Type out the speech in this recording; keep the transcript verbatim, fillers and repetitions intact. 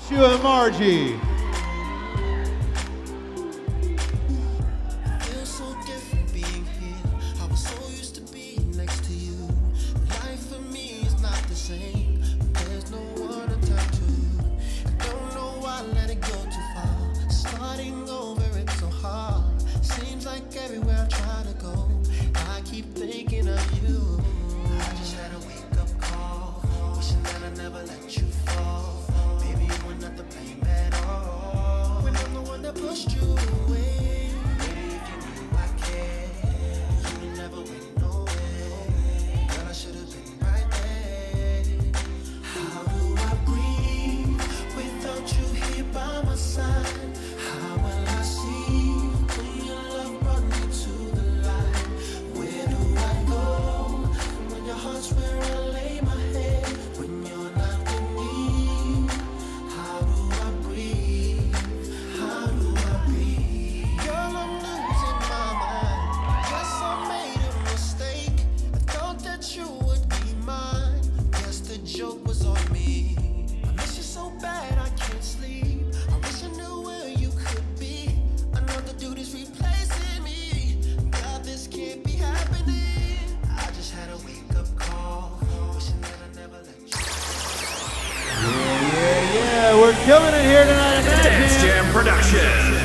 Joshu and Margie. Everywhere I try to go, I keep thinking of you. I just had a wake-up call, wishing that I never let you fall. Baby, you were not to blame at all, when I'm the one that pushed you away. Maybe if you knew I cared, you would never went nowhere. Girl, I should have been right there. How do I breathe without you here by my side? How will I see when your love brought me to the light? Where do I go when your heart's where I lay my head? When you're not with me, how do I breathe? How do I breathe? Girl, I'm losing my mind. Guess I made a mistake. I thought that you would be mine. Guess the joke was on me. I miss you so bad I can't sleep. I wish I knew where you could be. Another dude is replacing me. God, this can't be happening. I just had a wake-up call, wishing that I never let you. Yeah, yeah, yeah, we're killing it here tonight at MADjam. MADjam Production.